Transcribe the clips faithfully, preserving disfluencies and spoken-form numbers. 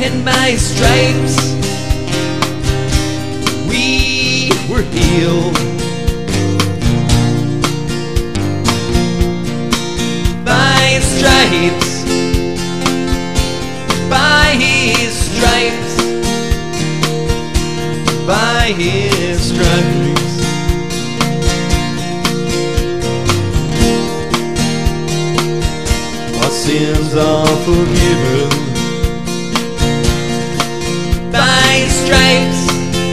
and by stripes we were healed. By stripes, by his stripes, by his stripes. Our sins are forgiven. By stripes,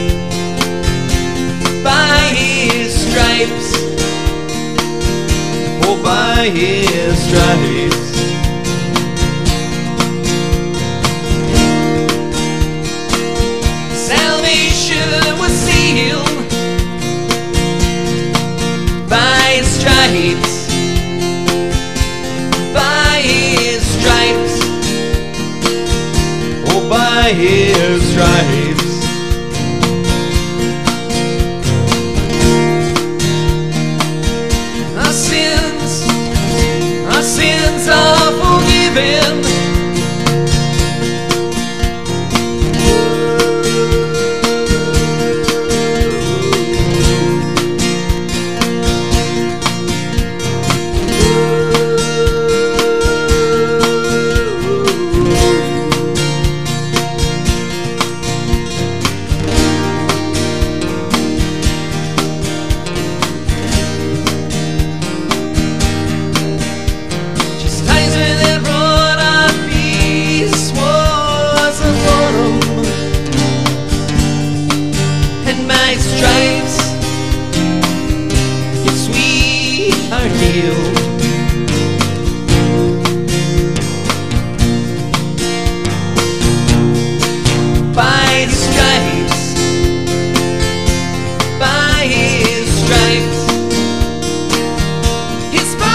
by his stripes, oh, by his stripes. Salvation was sealed by stripes, by his stripes, oh, by his stripes. Our sins, our sins are forgiven. By stripes, by his stripes, his